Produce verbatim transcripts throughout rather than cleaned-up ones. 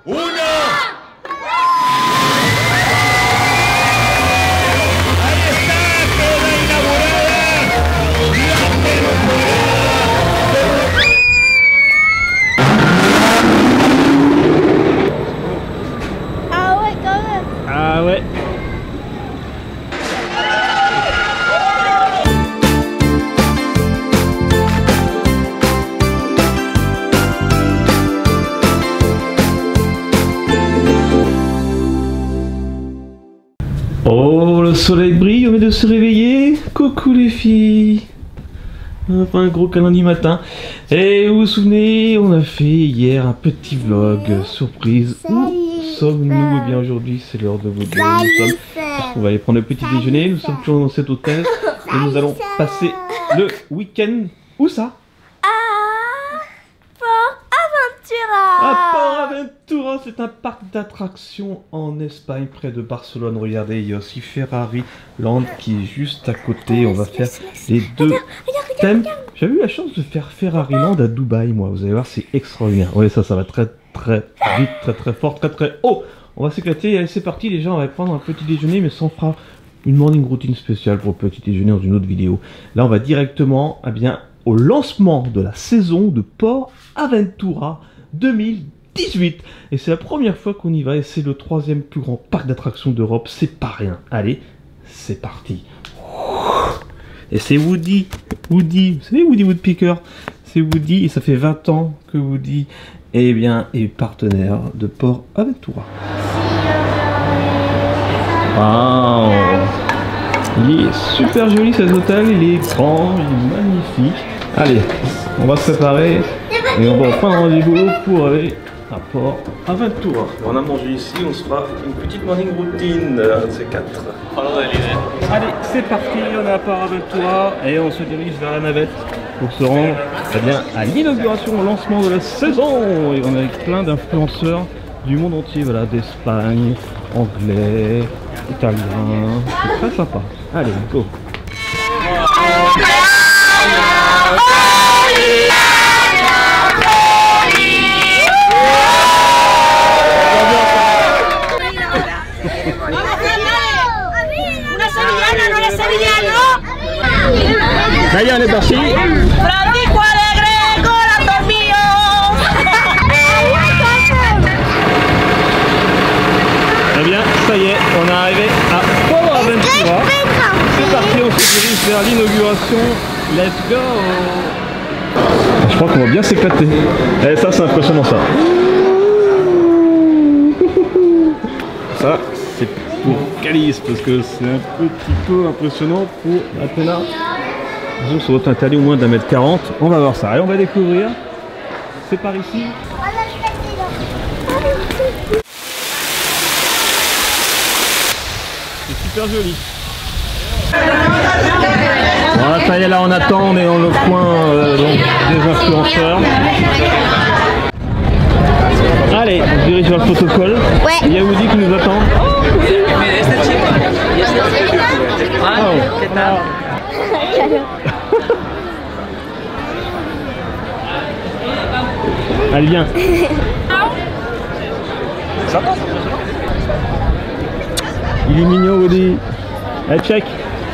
Ah ouais. Oh, le soleil brille, on vient de se réveiller. Coucou les filles. Enfin, un gros calendrier matin. Et vous vous souvenez, on a fait hier un petit vlog surprise. Où sommes-nous? Eh bien aujourd'hui, c'est l'heure de vous dire où nous sommes. On va aller prendre le petit déjeuner. Nous sommes toujours dans cet hôtel. Et nous allons passer le week-end. Où ça? À Port Aventura, c'est un parc d'attractions en Espagne, près de Barcelone. Regardez, il y a aussi Ferrari Land qui est juste à côté. On va faire les deux thèmes. J'avais eu la chance de faire Ferrari Land à Dubaï, moi. Vous allez voir, c'est extraordinaire. Oui, ça, ça va très très vite, très très fort, très très haut. On va s'éclater. Allez, c'est parti. Les gens, on va prendre un petit déjeuner, mais ça, on fera une morning routine spéciale pour le petit déjeuner dans une autre vidéo. Là, on va directement, eh bien, au lancement de la saison de Port Aventura deux mille dix-huit. Et c'est la première fois qu'on y va et c'est le troisième plus grand parc d'attractions d'Europe. C'est pas rien. Allez, c'est parti. Et c'est Woody. Woody, vous savez Woody Woodpecker? C'est Woody et ça fait vingt ans que Woody eh bien, est partenaire de Port Aventura. Wow. Il est super joli cet hôtel, il est grand, il est magnifique. Allez, on va se préparer et on va prendre rendez-vous pour aller à Port Aventura. On a mangé ici, on se fera une petite morning routine, un de ces quatre. Allez, c'est parti, on est à Port Aventura et on se dirige vers la navette pour se rendre eh bien, à l'inauguration, au lancement de la saison. Et on est avec plein d'influenceurs du monde entier, voilà, d'Espagne, anglais, italien, c'est très sympa. Allez, go. D'ailleurs, on est parti. Eh bien, ça y est, on est arrivé à Port Aventura. C'est parti, on se dirige vers l'inauguration. Let's go. Je crois qu'on va bien s'éclater. Et ça, c'est impressionnant ça. Ça, c'est pour Calice parce que c'est un petit peu impressionnant pour Athéna. Disons que ça doit être interdit au moins d'un mètre quarante. On va voir ça. Allez, on va découvrir. C'est par ici. C'est super joli. Voilà, ça y est, là on attend, on est dans le coin euh, donc, des influenceurs. Allez, on se dirige vers le protocole. Ouais. Il y a Woody qui nous attend. Oh. Allez, viens. Il est mignon, Woody. Allez, check.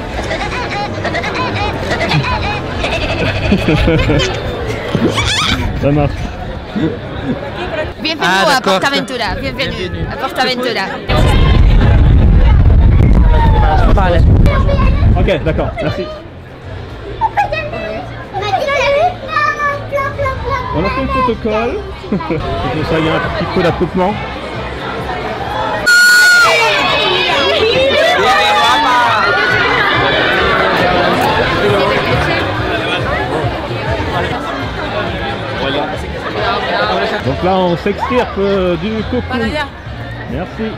Ça marche. Bienvenue ah, à Port Aventura. Bienvenue, Bienvenue à Port Aventura. Vale. Ok, d'accord, merci. On a fait le protocole. C'est pour ça qu'il y a un petit peu d'attroupement. Donc là on s'extirpe euh, du coco. Merci.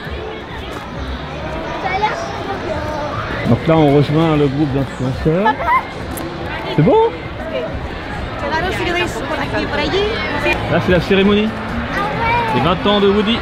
Donc là on rejoint le groupe d'influenceurs. C'est bon? Là c'est la cérémonie. Les vingt ans de Woody.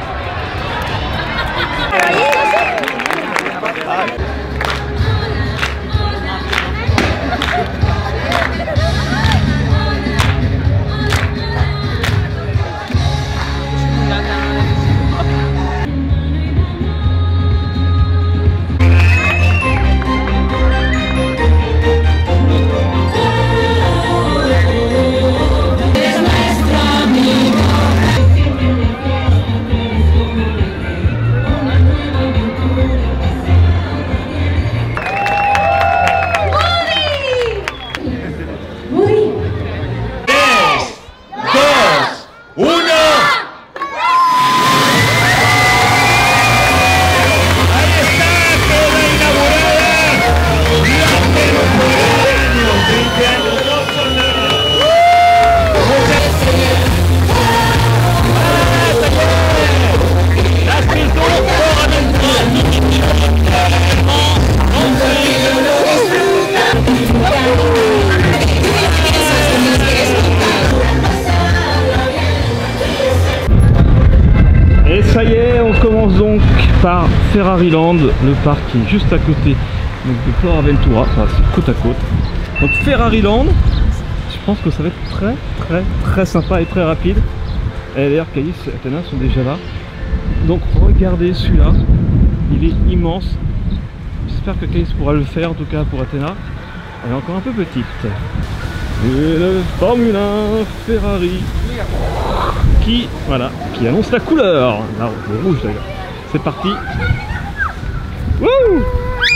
Ça y est, on commence donc par Ferrari Land, le parc qui est juste à côté donc de Port Aventura, enfin, c'est côte à côte. Donc Ferrari Land, je pense que ça va être très très très sympa et très rapide. Et d'ailleurs Caïs et Athéna sont déjà là. Donc regardez celui-là, il est immense. J'espère que Caïs pourra le faire, en tout cas pour Athéna. Elle est encore un peu petite. Et le Formule un Ferrari qui, voilà, qui annonce la couleur. Là, le rouge d'ailleurs. C'est parti. Wouh!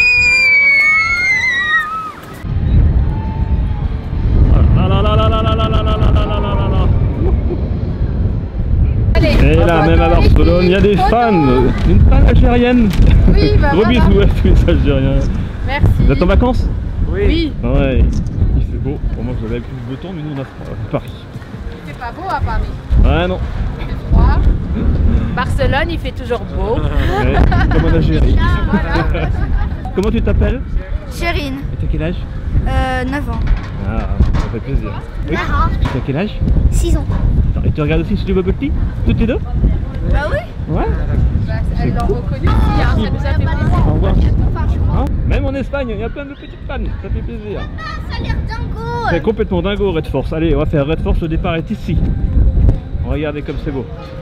Et là, même à Barcelone, il y a des fans. Une fan algérienne. Oui, bah gros voilà. bisous à tous les Algériens. Merci. Vous êtes en vacances? Oui. Ouais, il fait beau. Pour moi, vous avez plus de beau temps, mais nous, on a froid. Paris. Il fait pas beau à Paris. Ouais, non. Il fait froid. Barcelone, il fait toujours beau. Ouais, comme en Algérie. Voilà. Comment tu t'appelles? Chérine, Et t'as quel âge? euh, neuf ans. Ah, ça fait plaisir. Oui. T'as quel âge? six ans. Attends, et tu regardes aussi Studio Bubble Tea? Toutes les deux? Bah oui. Ouais. Bah, elles l'ont reconnu aussi, hein, ça nous a fait plaisir. Au revoir. Hein? Même en Espagne, il y a plein de petites fans, ça fait plaisir. Ça a l'air dingo. C'est complètement dingo Red Force. Allez, on va faire Red Force, le départ est ici. Regardez comme c'est beau.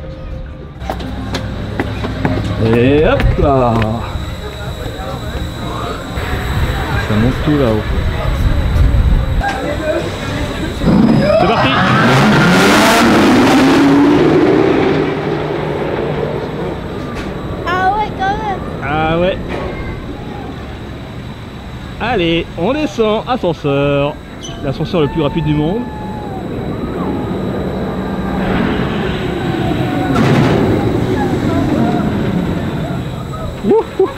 Et hop là. Ça monte tout là-haut. C'est parti. Ah ouais, quand même. Ah ouais. Allez, on descend, ascenseur. L'ascenseur le plus rapide du monde. Wouhou.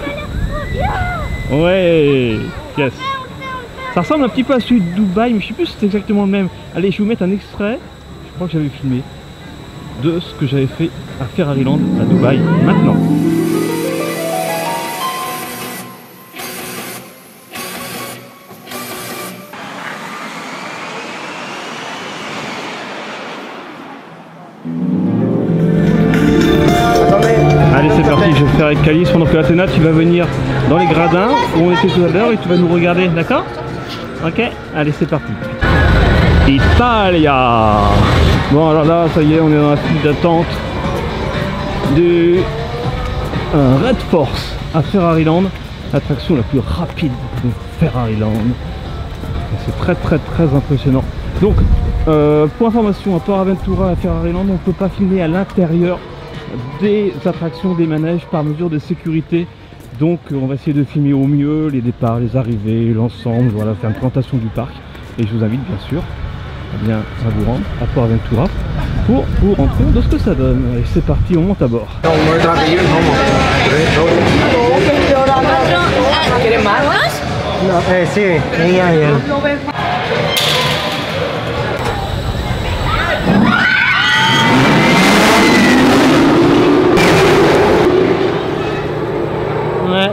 Ouais, yes. Ça ressemble un petit peu à celui de Dubaï, mais je sais plus si c'est exactement le même. Allez, je vais vous mettre un extrait. Je crois que j'avais filmé de ce que j'avais fait à Ferrari Land à Dubaï maintenant. Allez, c'est parti, je vais faire avec Calis pendant que Athéna, tu vas venir dans les gradins où on était tout à l'heure et tu vas nous regarder, d'accord? Ok, allez, c'est parti. Italia. Bon, alors là, ça y est, on est dans la file d'attente du euh, Red Force à Ferrari Land, l'attraction la plus rapide de Ferrari Land. C'est très très très impressionnant. Donc, euh, pour information, à Port Aventura à Ferrari Land, on ne peut pas filmer à l'intérieur des attractions, des manèges par mesure de sécurité. Donc on va essayer de filmer au mieux les départs, les arrivées, l'ensemble, voilà, faire une présentation du parc. Et je vous invite bien sûr à bien à vous rendre à Port Aventura pour vous rendre compte de ce que ça donne. Et c'est parti, on monte à bord. Eh sí, ella, ella. Ouais.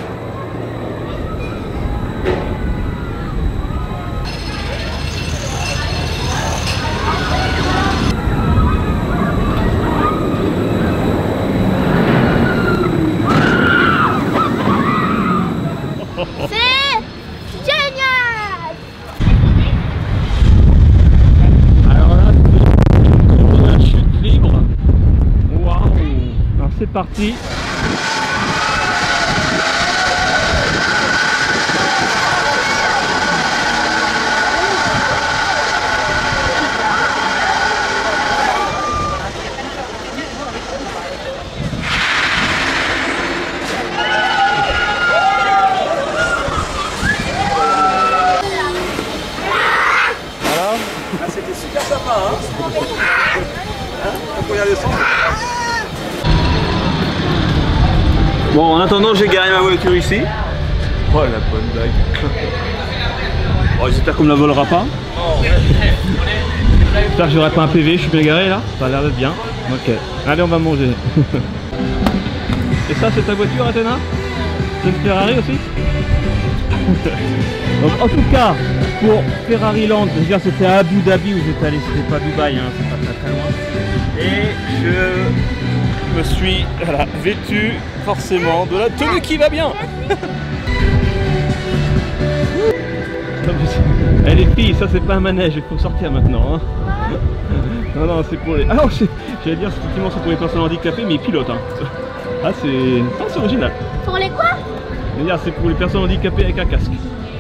C'est génial. Alors là, c'est la chute libre. Waouh. Alors c'est parti. C'était super sympa, hein, hein la première descente. Bon, en attendant, j'ai garé ma voiture ici. Oh, la bonne blague. Oh, j'espère qu'on ne la volera pas. J'espère que j'aurai pas un P V, je suis bien garé là. Ça a l'air d'être bien. Ok, allez, on va manger. Et ça, c'est ta voiture, Athéna? C'est une Ferrari aussi? Donc, en tout cas, pour Ferrari Land, je veux dire, c'était à Abu Dhabi où j'étais allé, c'était pas Dubaï, hein, c'est pas très très loin. Et je me me suis voilà, vêtu forcément de la tenue qui va bien. Eh les filles, ça c'est pas un manège, il faut sortir maintenant. Hein. Non, non, c'est pour les... Ah non, j'allais dire, effectivement, c'est pour les personnes handicapées, mais ils pilotent. Hein. Ah, c'est ah, original. Pour les quoi? C'est pour les personnes handicapées avec un casque.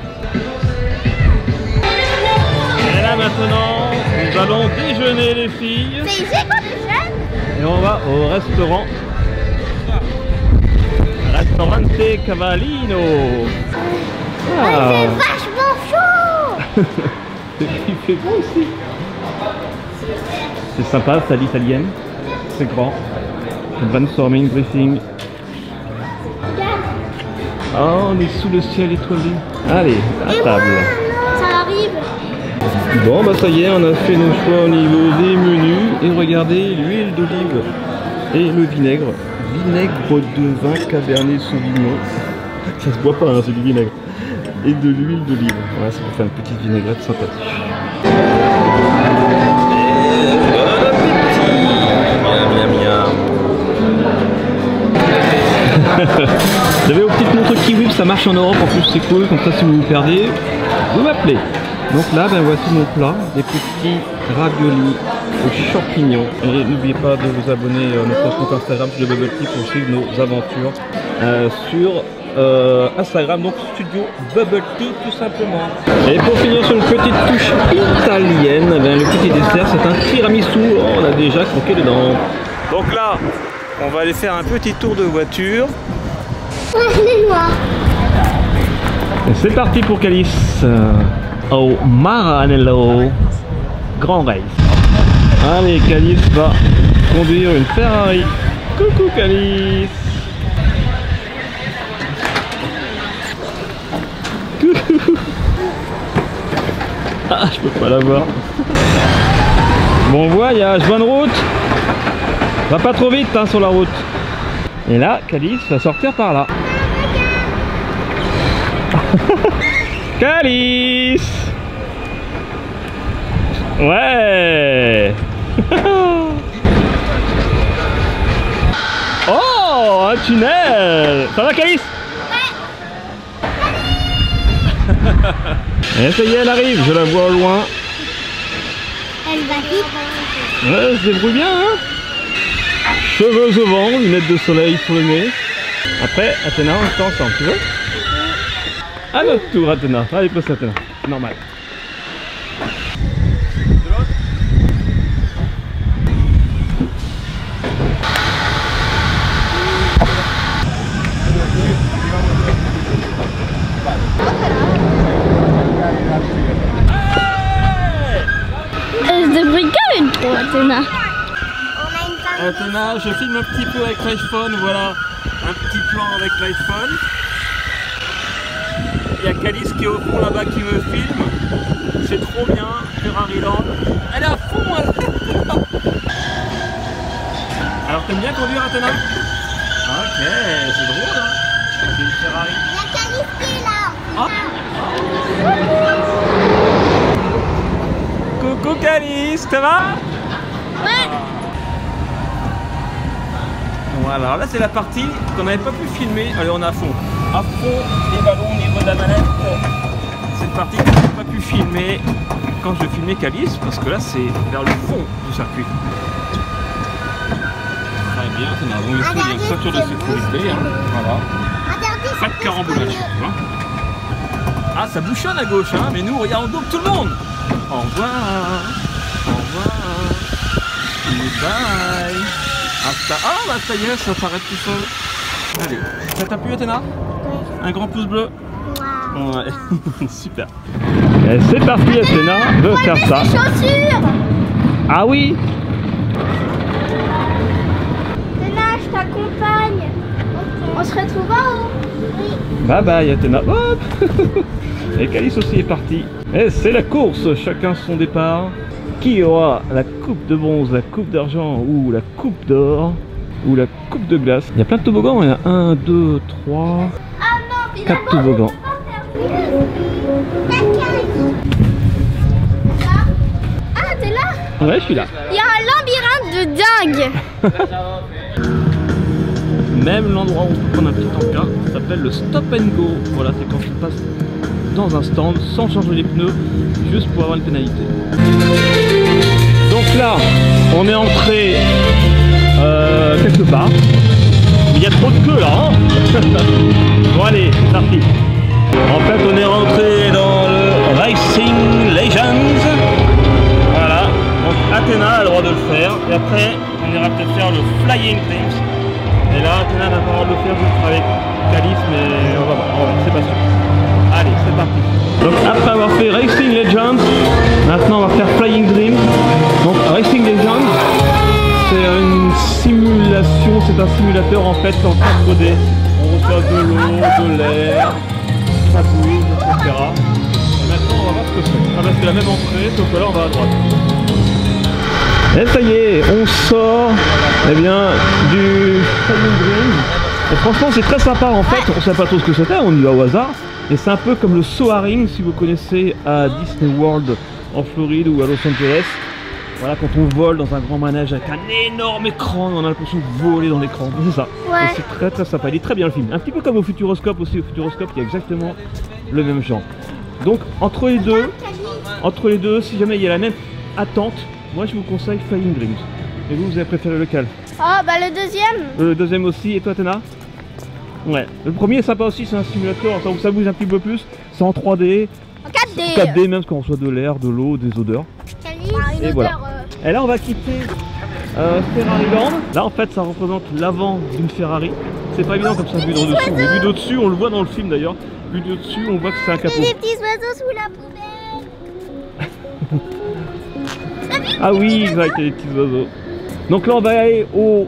Et là maintenant, nous allons déjeuner les filles. C'est ici qu'on déjeune? Et on va au restaurant. Restaurante Cavallino. Ah. Oh, il fait vachement chaud. Il fait beau aussi. C'est sympa, c'est à l'italienne. C'est grand. Brainstorming, briefing. Oh, on est sous le ciel étoilé. Allez, à Et table. moi, ça arrive. Bon, bah ça y est, on a fait nos choix au niveau des menus. Et regardez, l'huile d'olive et le vinaigre. Vinaigre de vin Cabernet Sauvignon. Ça se boit pas, hein, c'est du vinaigre. Et de l'huile d'olive. Voilà, ça peut faire une petite vinaigrette sympathique. J'avais aux petites montres Kiwi, ça marche en Europe en plus, c'est cool, comme ça si vous vous perdez, vous m'appelez. Donc là, ben voici mon plat, des petits raviolis aux champignons. Et n'oubliez pas de vous abonner à notre compte Instagram sur le Bubble Tea pour suivre nos aventures euh, sur euh, Instagram, donc Studio Bubble Tea tout simplement. Et pour finir sur une petite touche italienne, ben, le petit dessert c'est un tiramisu, oh, on a déjà croqué dedans. Donc là, on va aller faire un petit tour de voiture. Les noirs. Et c'est parti pour Calice au Maranello Grand Race. Allez, Calice va conduire une Ferrari. Coucou Calice. Coucou. Ah, je peux pas la voir. Bon voyage, bonne route. Va pas trop vite hein, sur la route. Et là, Calice va sortir par là. Calice. Ouais. Oh, un tunnel. Ça va Calice? Ouais. Et ça y est, elle arrive, je la vois au loin. Elle va vite. Ouais, elle se débrouille bien hein. Cheveux au vent, lunettes de soleil sur le nez. Après, Athéna, on se ensemble, tu veux? À notre tour, Athéna. Allez, pose Athéna. Normal. Elle se débrouille comme une pro, Athéna. Athéna, je filme un petit peu avec l'iPhone, voilà, un petit plan avec l'iPhone. Il y a Calice qui est au fond là-bas qui me filme. C'est trop bien, Ferrari Land. Elle est à fond, elle. Alors t'aimes bien conduire, Athéna? Ok, c'est drôle, hein. C'est une Ferrari. Il y a Calice qui est là. Ah. Coucou Calice, ça va? Ouais. Voilà, alors là c'est la partie qu'on n'avait pas pu filmer. Allez, on est à fond. À fond les ballons au niveau de la manette. Cette partie qu'on n'avait pas pu filmer quand je filmais Calice, parce que là c'est vers le fond du circuit. Très bien, c'est bon, il y a une ceinture de sécurité. Hein. Voilà. Pas de carambolage. Hein. Ah, ça bouchonne à gauche, hein, mais nous, regarde, on double tout le monde. Au revoir. Au revoir. Bye. Hasta... Ah bah ça y est, ça s'arrête tout seul. Allez, ça t'a plu Athéna? Ouais. Un grand pouce bleu? Wow. Ouais, super. Et c'est parti Athéna de faire ça. Chaussures. Ah oui. Athéna, je t'accompagne. On se retrouve en haut. Oui. Bye bye Athéna. Hop. Et Calice aussi est parti. Et c'est la course, chacun son départ. Qui aura la coupe de bronze, la coupe d'argent ou la coupe d'or ou la coupe de glace? Il y a plein de toboggans, il y a un, deux, trois, quatre toboggans. Ah, t'es là? Ouais, je suis là. Il y a un labyrinthe de dingue. même l'endroit où on peut prendre un petit encas, ça s'appelle le stop and go. Voilà, c'est quand tu passes dans un stand sans changer les pneus, juste pour avoir une pénalité. Donc là, on est entré euh, quelque part. Il y a trop de queue là, hein. Bon allez, c'est parti. En fait, on est rentré dans le Racing Legends. Voilà, donc Athéna a le droit de le faire. Et après, on ira peut-être faire le Flying Dreams. Et là, Athéna n'a pas le droit de le faire juste avec Calice, mais on va voir, on va voir, c'est pas sûr. Allez, c'est parti. Donc après avoir fait Racing Legends, maintenant on va faire Flying Dreams. Donc Racing Legends, c'est une simulation, c'est un simulateur en fait en quatre D. On reçoit de l'eau, de l'air, ça bouge, et cetera. Et maintenant on va voir ce que c'est. Ah bah c'est la même entrée, sauf que là on va à droite. Et ça y est, on sort eh bien, du Flying Dreams. Et franchement c'est très sympa en fait, on ne sait pas trop ce que c'était, on y va au hasard. Et c'est un peu comme le Soaring si vous connaissez à Disney World en Floride ou à Los Angeles. Voilà, quand on vole dans un grand manège avec un énorme écran, on a l'impression de voler dans l'écran, c'est ça. Ouais. Et c'est très très sympa, il est très bien le film. Un petit peu comme au Futuroscope aussi, au Futuroscope il y a exactement le même genre. Donc entre les deux, entre les deux, si jamais il y a la même attente, moi je vous conseille Flying Dreams. Et vous, vous avez préféré lequel? Oh bah le deuxième. Le deuxième aussi, et toi Athéna? Ouais, le premier est sympa aussi, c'est un simulateur, ça, ça bouge un petit peu plus, c'est en trois D, En quatre D. quatre D même, parce qu'on reçoit de l'air, de l'eau, des odeurs. Une Et odeur, voilà. euh, Et là on va quitter euh, Ferrari Land. Là en fait ça représente l'avant d'une Ferrari. C'est pas évident comme ça vu de dessus, mais vu de dessus, on le voit dans le film d'ailleurs. Vu de dessus, on voit que c'est un capot. Il y a des petits oiseaux sous la poubelle. Ah oui, exact, il y a des petits oiseaux. Donc là on va aller au...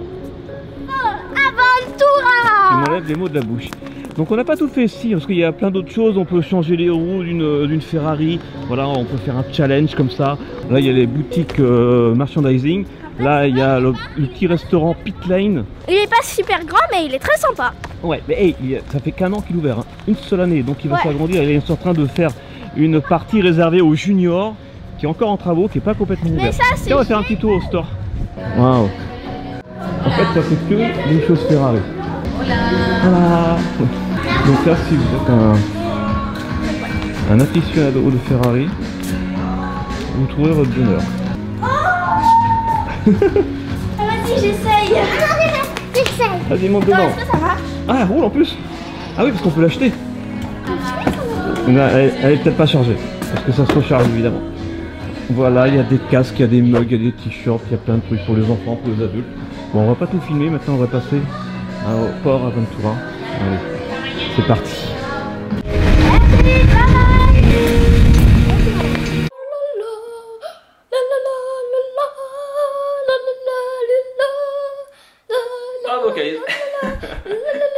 Aventura. Il m'enlève les mots de la bouche. Donc on n'a pas tout fait ici parce qu'il y a plein d'autres choses. On peut changer les roues d'une d'une Ferrari. Voilà, on peut faire un challenge comme ça. Là il y a les boutiques euh, merchandising. Là il y a le, le petit restaurant Pit Lane. Il est pas super grand mais il est très sympa. Ouais, mais hey, il y a- ça fait qu'un an qu'il est ouvert, hein. Une seule année, donc il va Ouais. s'agrandir. Il est en train de faire une partie réservée aux juniors, qui est encore en travaux, qui est pas complètement Mais ouvert. ça c'est... Tiens, on va faire un petit tour au store. Waouh. En fait, ça c'est que des choses Ferrari. Voilà. Donc là, si vous êtes un, un aficionado de Ferrari, vous trouverez votre bonheur. Ah, vas-y j'essaye. J'essaye. Vas-y, monte Non, dedans. est-ce que ça marche? Ah, elle roule en plus. Ah oui, parce qu'on peut l'acheter. Là, elle, elle est peut-être pas chargée, parce que ça se recharge évidemment. Voilà, il y a des casques, il y a des mugs, il y a des t-shirts, il y a plein de trucs pour les enfants, pour les adultes. Bon, on va pas tout filmer, maintenant on va passer au port Aventura. Allez, c'est parti. Bravo, Kalice.